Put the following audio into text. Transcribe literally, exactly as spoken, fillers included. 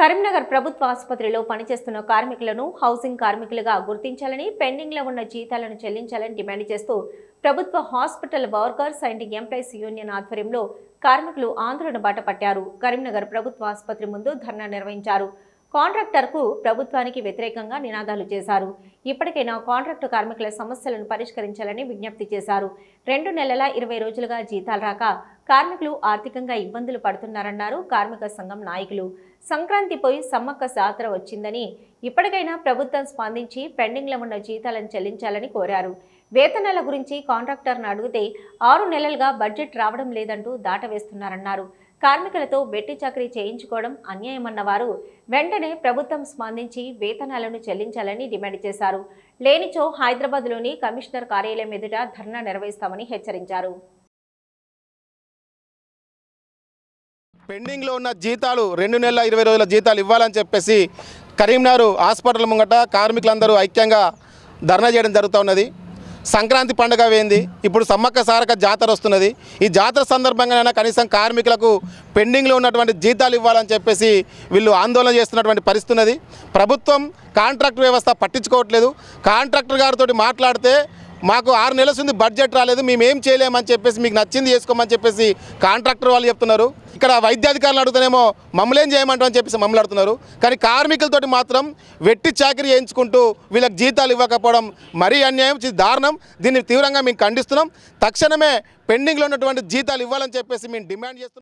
కరీంనగర్ ప్రభుత్వ ఆసుపత్రిలో పనిచేస్తున్న కార్మికులను హౌసింగ్ కార్మికులుగా గుర్తించాలని, పెండింగ్లో ఉన్న జీతాలను చెల్లించాలని డిమాండ్ చేస్తూ ప్రభుత్వ hospital workers and employees union ఆధ్వర్యంలో కార్మికులు ఆందోళన బాట పట్టారు. కరీంనగర్ ప్రభుత్వ ఆసుపత్రి ముందు ధర్నా నిర్వహించారు. కాంట్రాక్టర్కు ప్రభుత్వానికి వ్యతిరేకంగా నినాదాలు చేశారు. ఇప్పటికైనా కాంట్రాక్టు కార్మికుల సమస్యలను పరిష్కరించాలని విజ్ఞప్తి చేశారు. రెండు నెలల ఇరవై రోజులుగా జీతాలు రాక కార్మికులు ఆర్థికంగా ఇబ్బందులు పడుతున్నారన్నారు కార్మిక సంఘం నాయకులు. సంక్రాంతి పోయి సమ్మక్క జాతర వచ్చిందని ఇప్పటికైనా ప్రభుత్వం స్పందించి పెండింగ్లో ఉన్న జీతాలను చెల్లించాలని కోరారు. వేతనాల గురించి కాంట్రాక్టర్ను అడిగితే ఆరు నెలలుగా బడ్జెట్ రావడం లేదంటూ దాటవేస్తున్నారన్నారు. కార్మికులతో వెట్టి చాకరీ చేయించుకోవడం అన్యాయమన్న వారు వెంటనే ప్రభుత్వం స్పందించి వేతనాలను చెల్లించాలని డిమాండ్ చేశారు. లేనిచో హైదరాబాద్లోని కమిషనర్ కార్యాలయం ఎదుట ధర్నా నిర్వహిస్తామని హెచ్చరించారు. పెండింగ్లో ఉన్న జీతాలు రెండు నెలల ఇరవై రోజుల జీతాలు ఇవ్వాలని చెప్పేసి కరీంనగర్ హాస్పిటల్ ముంగట కార్మికులందరూ ఐక్యంగా ధర్నా చేయడం జరుగుతూ ఉన్నది. సంక్రాంతి పండుగ వేయింది, ఇప్పుడు సమ్మక్క సారక్క జాతర వస్తున్నది. ఈ జాతర సందర్భంగానైనా కనీసం కార్మికులకు పెండింగ్లో ఉన్నటువంటి జీతాలు ఇవ్వాలని చెప్పేసి వీళ్ళు ఆందోళన చేస్తున్నటువంటి పరిస్థితి ఉన్నది. ప్రభుత్వం కాంట్రాక్ట్ వ్యవస్థ పట్టించుకోవట్లేదు. కాంట్రాక్టర్ గారితో మాట్లాడితే మాకు ఆరు నెలల నుంచి బడ్జెట్ రాలేదు, మేము ఏం చేయలేమని చెప్పేసి మీకు నచ్చింది చేసుకోమని చెప్పేసి కాంట్రాక్టర్ వాళ్ళు చెప్తున్నారు. ఇక్కడ వైద్యాధికారులు అడుగుతానేమో మమ్మల్ని ఏం చేయమంటామని చెప్పేసి మమ్మల్ని అడుగుతున్నారు. కానీ కార్మికులతోటి మాత్రం వెట్టి చాకరీ చేయించుకుంటూ వీళ్ళకి జీతాలు ఇవ్వకపోవడం మరీ అన్యాయం, దారుణం. దీన్ని తీవ్రంగా మేము ఖండిస్తున్నాం. తక్షణమే పెండింగ్లో ఉన్నటువంటి జీతాలు ఇవ్వాలని చెప్పేసి మేము డిమాండ్ చేస్తున్నాం.